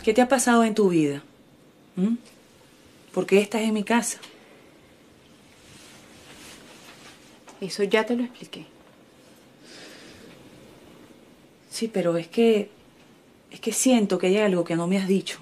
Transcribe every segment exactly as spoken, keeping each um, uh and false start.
¿Qué te ha pasado en tu vida? ¿Mm? ¿Por qué estás en mi casa? Eso ya te lo expliqué. Sí, pero es que... Es que siento que hay algo que no me has dicho.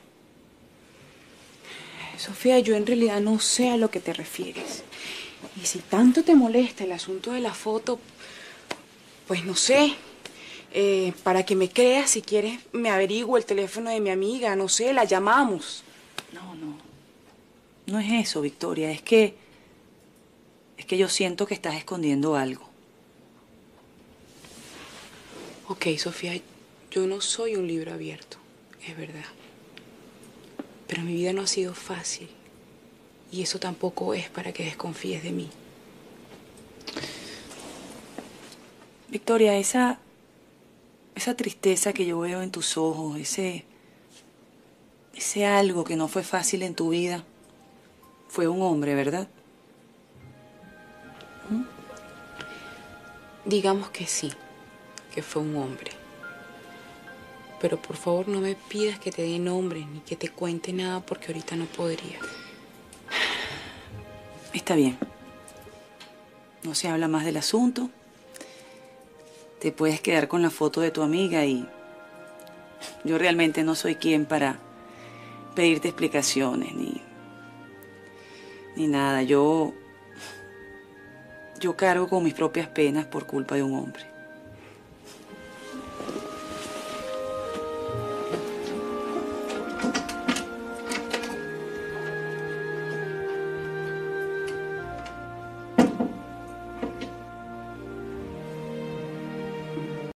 Sofía, yo en realidad no sé a lo que te refieres. Y si tanto te molesta el asunto de la foto, pues no sé. Eh, para que me creas, si quieres, me averiguo el teléfono de mi amiga, no sé, la llamamos. No, no. No es eso, Victoria. Es que... Es que yo siento que estás escondiendo algo. Ok, Sofía, yo no soy un libro abierto, es verdad. Pero mi vida no ha sido fácil. Y eso tampoco es para que desconfíes de mí. Victoria, esa... Esa tristeza que yo veo en tus ojos, ese... Ese algo que no fue fácil en tu vida, fue un hombre, ¿verdad? ¿Mm? Digamos que sí, que fue un hombre. Pero por favor no me pidas que te dé nombres ni que te cuente nada porque ahorita no podría. Está bien. No se habla más del asunto. Te puedes quedar con la foto de tu amiga y yo realmente no soy quien para pedirte explicaciones ni, ni nada. Yo, yo cargo con mis propias penas por culpa de un hombre.